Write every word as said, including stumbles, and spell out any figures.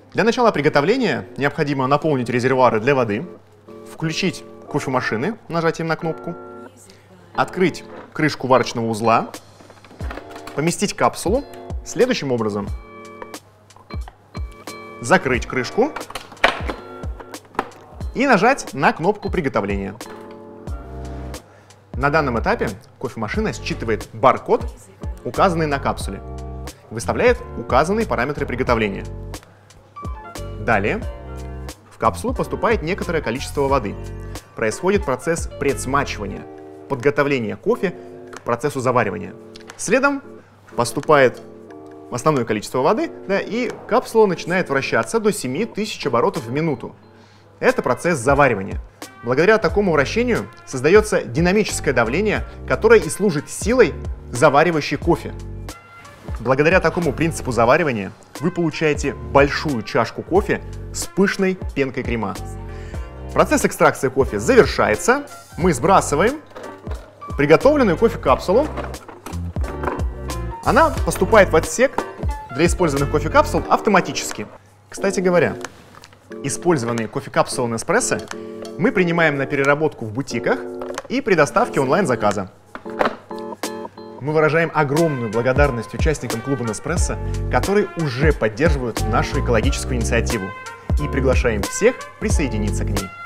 Для начала приготовления необходимо наполнить резервуары для воды, включить кофемашины нажатием на кнопку, открыть крышку варочного узла, поместить капсулу следующим образом. Закрыть крышку и нажать на кнопку приготовления. На данном этапе кофемашина считывает бар-код, указанный на капсуле, выставляет указанные параметры приготовления. Далее в капсулу поступает некоторое количество воды. Происходит процесс предсмачивания, подготовления кофе к процессу заваривания. Следом поступает основное количество воды, да, и капсула начинает вращаться до семи тысяч оборотов в минуту. Это процесс заваривания. Благодаря такому вращению создается динамическое давление, которое и служит силой, заваривающей кофе. Благодаря такому принципу заваривания вы получаете большую чашку кофе с пышной пенкой крема. Процесс экстракции кофе завершается. Мы сбрасываем приготовленную кофе-капсулу. Она поступает в отсек для использованных кофе-капсул автоматически. Кстати говоря, использованные кофе-капсулы Nespresso мы принимаем на переработку в бутиках и при доставке онлайн-заказа. Мы выражаем огромную благодарность участникам клуба Nespresso, которые уже поддерживают нашу экологическую инициативу, и приглашаем всех присоединиться к ней.